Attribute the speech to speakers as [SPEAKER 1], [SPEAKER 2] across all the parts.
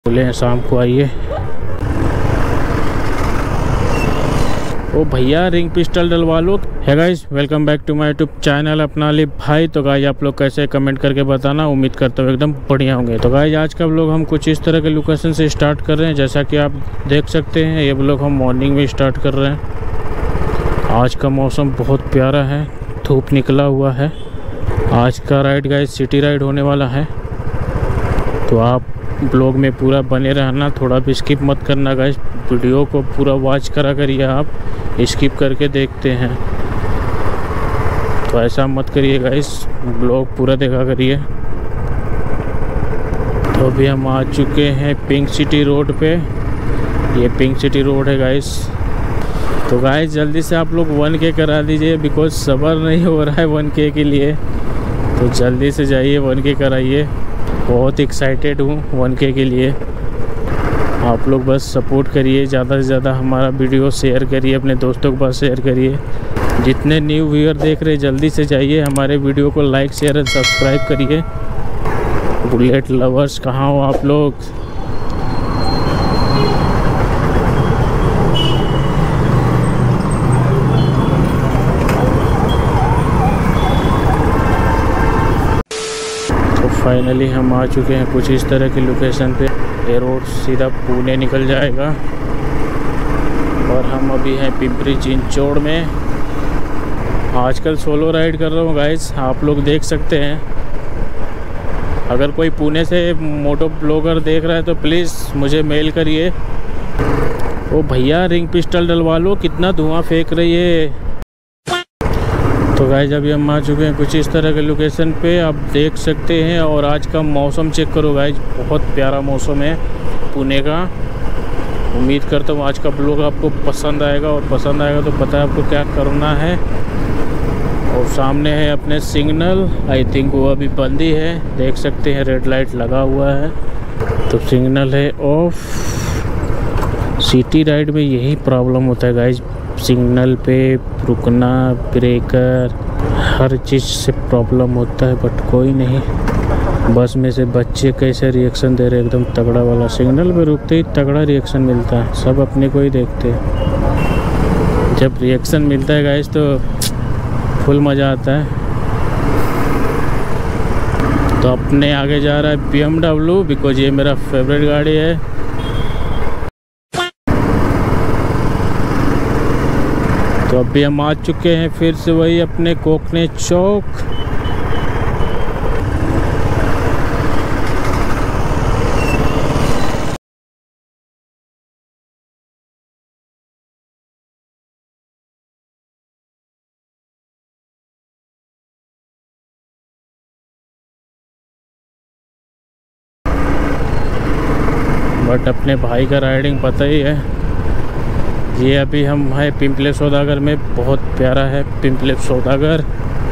[SPEAKER 1] बोले हैं शाम को आइए। ओ भैया रिंग पिस्टल डलवा लो। है guys, welcome back to my YouTube channel अपना अली भाई। तो गाइस आप लोग कैसे कमेंट करके बताना, उम्मीद करता हूँ एकदम बढ़िया होंगे। तो गाइस आज का व्लॉग हम कुछ इस तरह के लोकेशन से स्टार्ट कर रहे हैं। जैसा कि आप देख सकते हैं ये व्लॉग हम मॉर्निंग में स्टार्ट कर रहे हैं। आज का मौसम बहुत प्यारा है, धूप निकला हुआ है। आज का राइड गाइस सिटी राइड होने वाला है, तो आप ब्लॉग में पूरा बने रहना, थोड़ा भी स्किप मत करना गाइस। वीडियो को पूरा वॉच करा करिए, आप स्किप करके देखते हैं तो ऐसा मत करिए गाइस, ब्लॉग पूरा देखा करिए। तो अभी हम आ चुके हैं पिंक सिटी रोड पे। ये पिंक सिटी रोड है गाइस। तो गाइस जल्दी से आप लोग 1K करा दीजिए, बिकॉज सब्र नहीं हो रहा है 1K के लिए। तो जल्दी से जाइए 1K कराइए। बहुत एक्साइटेड हूँ 1K के लिए। आप लोग बस सपोर्ट करिए, ज़्यादा से ज़्यादा हमारा वीडियो शेयर करिए, अपने दोस्तों के पास शेयर करिए। जितने न्यू व्यूअर देख रहे जल्दी से जाइए हमारे वीडियो को लाइक शेयर और सब्सक्राइब करिए। बुलेट लवर्स कहाँ हो आप लोग? फाइनली हम आ चुके हैं कुछ इस तरह की लोकेशन पे। ये रोड सीधा पुणे निकल जाएगा और हम अभी हैं पिंपरी चिंचोड़ में। आजकल सोलो राइड कर रहा हूँ गाइस, आप लोग देख सकते हैं। अगर कोई पुणे से मोटो ब्लॉगर देख रहा है तो प्लीज़ मुझे मेल करिए। ओ भैया रिंग पिस्टल डलवा लो, कितना धुआं फेंक रही है। तो गाइस अभी हम आ चुके हैं कुछ इस तरह के लोकेशन पे, आप देख सकते हैं। और आज का मौसम चेक करो गाइस, बहुत प्यारा मौसम है पुणे का। उम्मीद करता हूँ आज का ब्लॉग आपको पसंद आएगा, और पसंद आएगा तो पता है आपको क्या करना है। और सामने है अपने सिग्नल, आई थिंक वो अभी बंद ही है, देख सकते हैं रेड लाइट लगा हुआ है। तो सिग्नल है ऑफ। सिटी राइड में यही प्रॉब्लम होता है गाइस, सिग्नल पे रुकना, ब्रेकर, हर चीज़ से प्रॉब्लम होता है। बट कोई नहीं, बस में से बच्चे कैसे रिएक्शन दे रहे, एकदम तगड़ा वाला। सिग्नल पे रुकते ही तगड़ा रिएक्शन मिलता है, सब अपने को ही देखते हैं। जब रिएक्शन मिलता है गाइस तो फुल मज़ा आता है। तो अपने आगे जा रहा है BMW, बिकॉज ये मेरा फेवरेट गाड़ी है। तो अभी हम आ चुके हैं फिर से वही अपने कोकने चौक। बट अपने भाई का राइडिंग पता ही है। ये अभी हम है पिंपले सौदागर में, बहुत प्यारा है पिंपले सौदागर।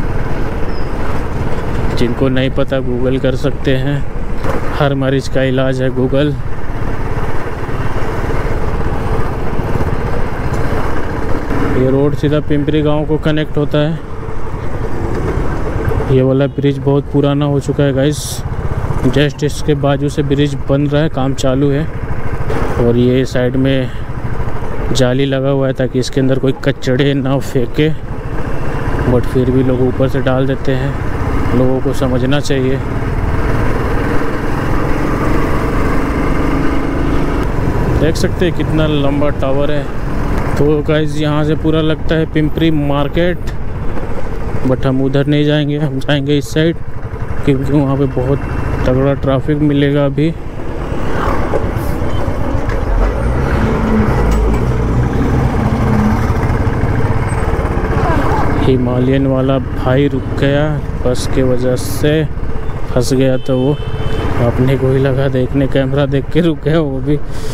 [SPEAKER 1] जिनको नहीं पता गूगल कर सकते हैं, हर मरीज का इलाज है गूगल। ये रोड सीधा पिंपरी गांव को कनेक्ट होता है। ये वाला ब्रिज बहुत पुराना हो चुका है गाइस, जस्ट इसके बाजू से ब्रिज बन रहा है, काम चालू है। और ये साइड में जाली लगा हुआ है ताकि इसके अंदर कोई कचड़े ना फेंके, बट फिर भी लोग ऊपर से डाल देते हैं। लोगों को समझना चाहिए। देख सकते हैं कितना लंबा टावर है। तो गाइस यहाँ से पूरा लगता है पिंपरी मार्केट, बट हम उधर नहीं जाएंगे, हम जाएंगे इस साइड, क्योंकि वहाँ पे बहुत तगड़ा ट्रैफिक मिलेगा अभी। हिमालयन वाला भाई रुक गया, बस के वजह से फंस गया, तो वो अपने को ही लगा देखने, कैमरा देख के रुक गया वो भी।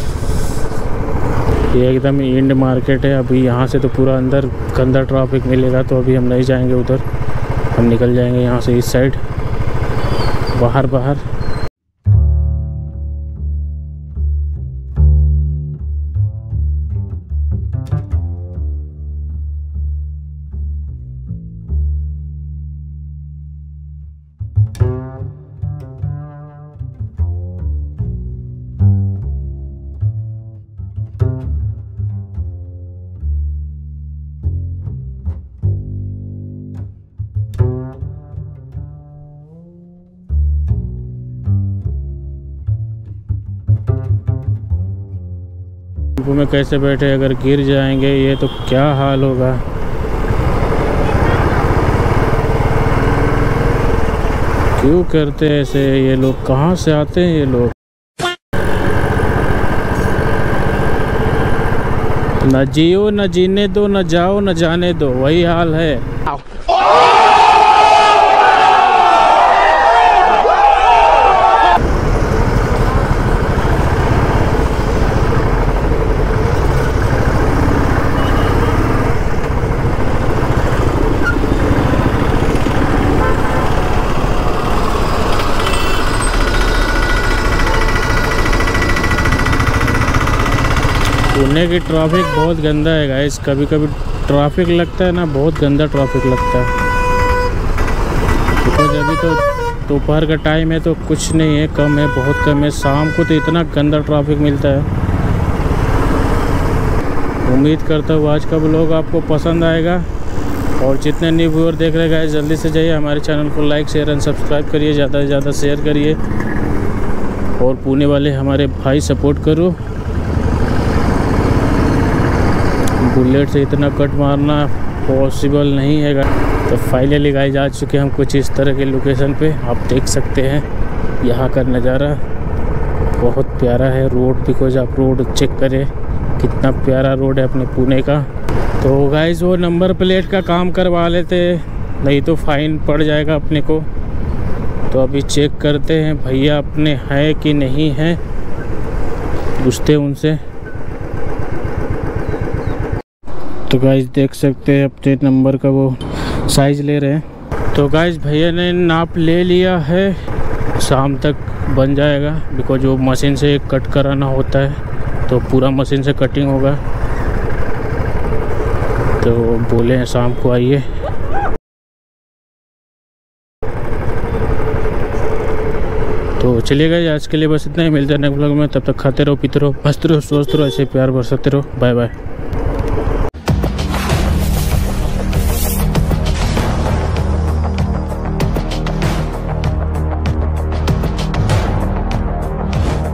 [SPEAKER 1] ये एकदम इंड मार्केट है। अभी यहाँ से तो पूरा अंदर गंदा ट्रैफिक मिलेगा, तो अभी हम नहीं जाएंगे उधर, हम निकल जाएंगे यहाँ से इस साइड, बाहर बाहर। टेम्पो में कैसे बैठे, अगर गिर जाएंगे ये तो क्या हाल होगा। क्यों करते हैं ऐसे ये लोग, कहाँ से आते हैं ये लोग। न जियो न जीने दो, न जाओ न जाने दो, वही हाल है। पुणे की ट्रैफिक बहुत गंदा है गाइस। कभी कभी ट्रैफिक लगता है ना, बहुत गंदा ट्रैफिक लगता है। बिकॉज अभी तो दोपहर का टाइम है तो कुछ नहीं है, कम है, बहुत कम है। शाम को तो इतना गंदा ट्रैफिक मिलता है। उम्मीद करता हूँ आज का व्लॉग आपको पसंद आएगा। और जितने न्यू व्यूअर देख रहे गाइस, जल्दी से जाइए हमारे चैनल को लाइक शेयर एंड सब्सक्राइब करिए, ज़्यादा से ज़्यादा शेयर करिए। और पुणे वाले हमारे भाई सपोर्ट करो। बुलेट से इतना कट मारना पॉसिबल नहीं है। तो फाइनली गाइस आ चुके हम कुछ इस तरह के लोकेशन पे। आप देख सकते हैं यहाँ का नज़ारा बहुत प्यारा है। रोड बिकॉज आप रोड चेक करें कितना प्यारा रोड है अपने पुणे का। तो गाइस वो नंबर प्लेट का काम करवा लेते, नहीं तो फाइन पड़ जाएगा अपने को। तो अभी चेक करते हैं भैया अपने हैं कि नहीं हैं, पूछते हैं उनसे। तो गाइस देख सकते हैं अपने नंबर का वो साइज़ ले रहे हैं। तो गाइस भैया ने नाप ले लिया है, शाम तक बन जाएगा। बिकॉज वो मशीन से कट कराना होता है तो पूरा मशीन से कटिंग होगा। तो बोले हैं शाम को आइए। तो चलिए गाइस आज के लिए बस इतना ही। मिलते हैं नेक्स्ट व्लॉग में। तब तक खाते रहो, पीते रहो, मस्त रहो, स्वस्थ रहो, ऐसे प्यार बरसाते रहो। Bye bye.